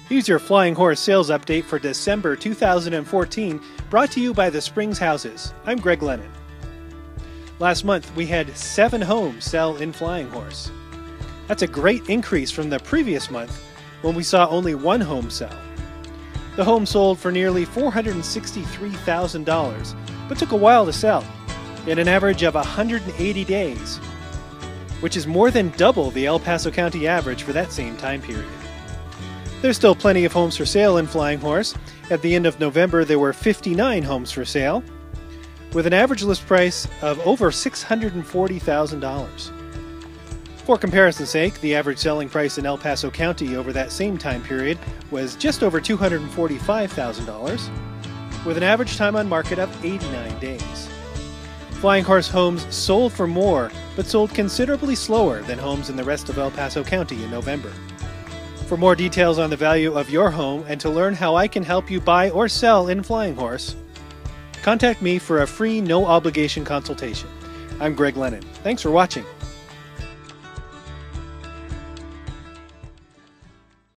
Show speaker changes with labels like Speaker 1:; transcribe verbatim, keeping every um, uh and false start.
Speaker 1: Here's your Flying Horse sales update for December two thousand fourteen, brought to you by The Springs Houses. I'm Greg Lennon. Last month, we had seven homes sell in Flying Horse. That's a great increase from the previous month when we saw only one home sell. The home sold for nearly four hundred sixty-three thousand dollars, but took a while to sell, in an average of one hundred eighty days, which is more than double the El Paso County average for that same time period. There's still plenty of homes for sale in Flying Horse. At the end of November, there were fifty-nine homes for sale, with an average list price of over six hundred forty thousand dollars. For comparison's sake, the average selling price in El Paso County over that same time period was just over two hundred forty-five thousand dollars, with an average time on market of eighty-nine days. Flying Horse homes sold for more, but sold considerably slower than homes in the rest of El Paso County in November. For more details on the value of your home and to learn how I can help you buy or sell in Flying Horse, contact me for a free no-obligation consultation. I'm Greg Lennon. Thanks for watching.